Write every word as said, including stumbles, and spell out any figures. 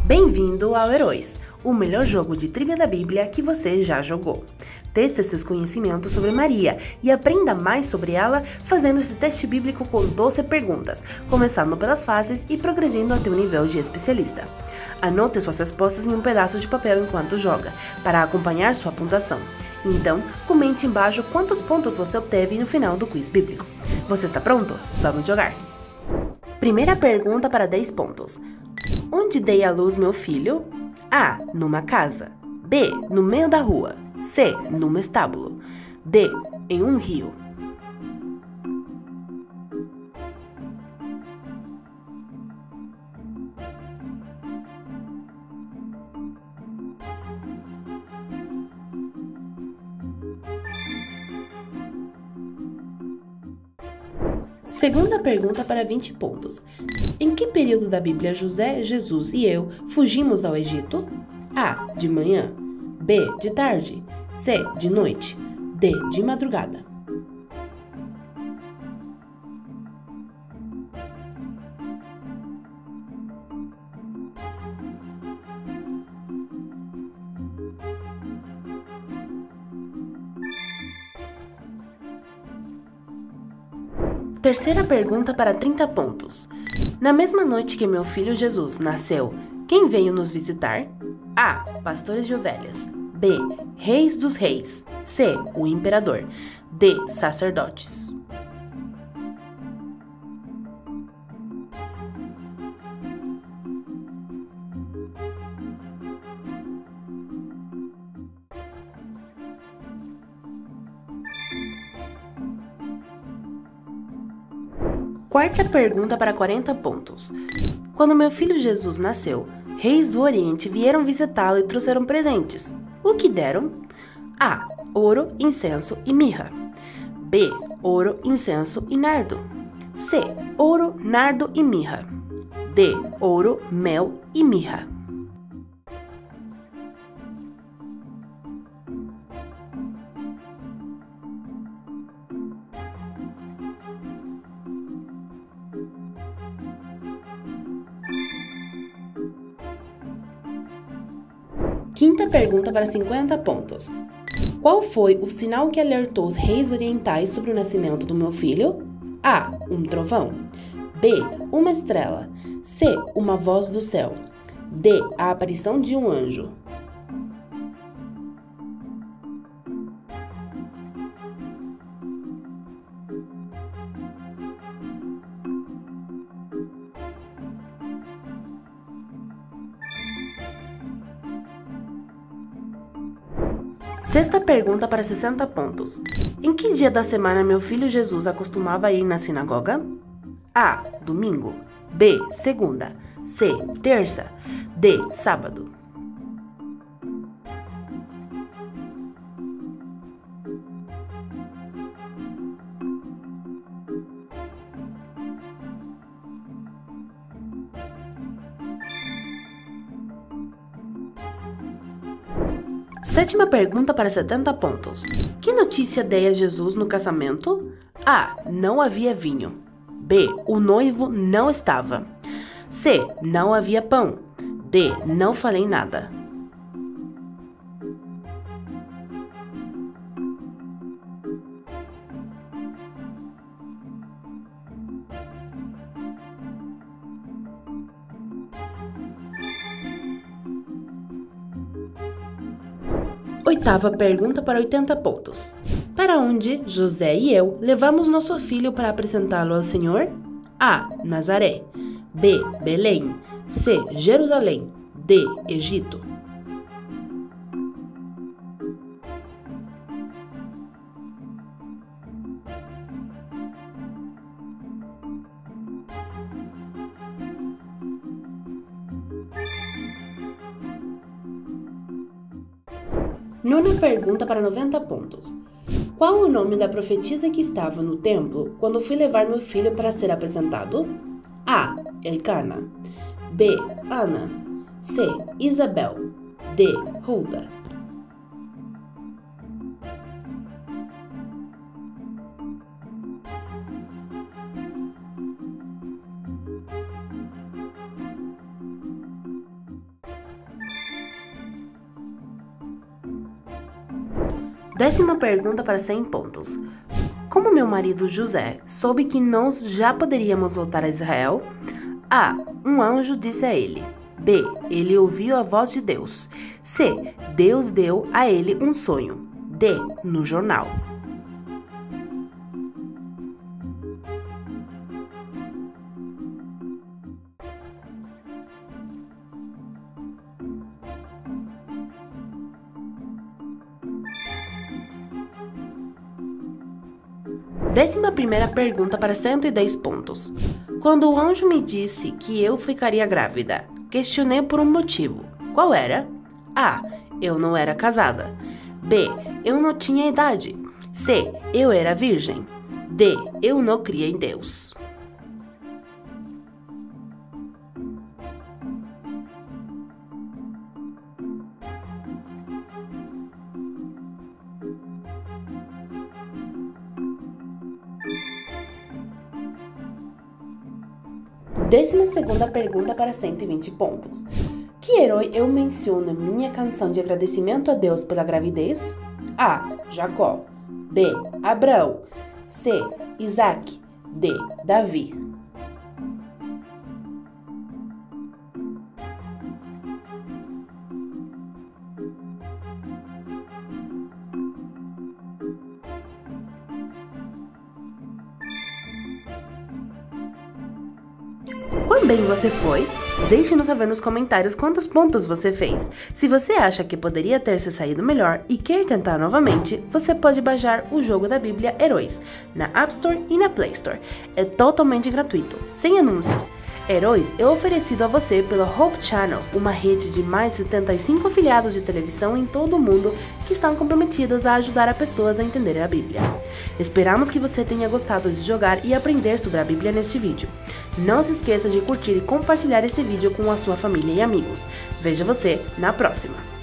Bem-vindo ao Heróis, o melhor jogo de trivia da Bíblia que você já jogou. Teste seus conhecimentos sobre Maria e aprenda mais sobre ela fazendo esse teste bíblico com doze perguntas, começando pelas fáceis e progredindo até o nível de especialista. Anote suas respostas em um pedaço de papel enquanto joga, para acompanhar sua pontuação. Então, comente embaixo quantos pontos você obteve no final do quiz bíblico. Você está pronto? Vamos jogar! Primeira pergunta para dez pontos. Onde dei à luz meu filho? A. Numa casa. B. No meio da rua. C. Num estábulo. D. Em um rio. Segunda pergunta para vinte pontos. Em que período da Bíblia José, Jesus e eu fugimos ao Egito? A. De manhã. B. De tarde. C. De noite. D. De madrugada. Terceira pergunta para trinta pontos. Na mesma noite que meu filho Jesus nasceu, quem veio nos visitar? A. Pastores de ovelhas. B. Reis dos reis. C. O imperador. D. Sacerdotes. Quarta pergunta para quarenta pontos. Quando meu filho Jesus nasceu, reis do Oriente vieram visitá-lo e trouxeram presentes. O que deram? A. Ouro, incenso e mirra. B. Ouro, incenso e nardo. C. Ouro, nardo e mirra. D. Ouro, mel e mirra. Quinta pergunta para cinquenta pontos. Qual foi o sinal que alertou os reis orientais sobre o nascimento do meu filho? A. Um trovão. B. Uma estrela. C. Uma voz do céu. D. A aparição de um anjo. Sexta pergunta para sessenta pontos. Em que dia da semana meu filho Jesus acostumava ir na sinagoga? A. Domingo. B. Segunda. C. Terça. D. Sábado. Sétima pergunta para setenta pontos. Que notícia dei a Jesus no casamento? A. Não havia vinho. B. O noivo não estava. C. Não havia pão. D. Não falei nada. Oitava pergunta para oitenta pontos. Para onde José e eu levamos nosso filho para apresentá-lo ao Senhor? A. Nazaré. B. Belém. C. Jerusalém. D. Egito. Nona pergunta para noventa pontos. Qual o nome da profetisa que estava no templo quando fui levar meu filho para ser apresentado? A. Elcana. B. Ana. C. Isabel. D. Hulda. Décima pergunta para cem pontos. Como meu marido José soube que nós já poderíamos voltar a Israel? A. Um anjo disse a ele. B. Ele ouviu a voz de Deus. C. Deus deu a ele um sonho. D. No jornal. Décima primeira pergunta para cento e dez pontos. Quando o anjo me disse que eu ficaria grávida, questionei por um motivo. Qual era? A. Eu não era casada. B. Eu não tinha idade. C. Eu era virgem. D. Eu não cria em Deus. Décima segunda pergunta para cento e vinte pontos. Que herói eu menciono em minha canção de agradecimento a Deus pela gravidez? A. Jacó. B. Abraão. C. Isaac. D. Davi. Quão bem você foi? Deixe-nos saber nos comentários quantos pontos você fez. Se você acha que poderia ter se saído melhor e quer tentar novamente, você pode baixar o jogo da Bíblia Heróis na App Store e na Play Store. É totalmente gratuito, sem anúncios. Heróis é oferecido a você pela Hope Channel, uma rede de mais de setenta e cinco afiliados de televisão em todo o mundo que estão comprometidas a ajudar as pessoas a entender a Bíblia. Esperamos que você tenha gostado de jogar e aprender sobre a Bíblia neste vídeo. Não se esqueça de curtir e compartilhar este vídeo com a sua família e amigos. Vejo você na próxima!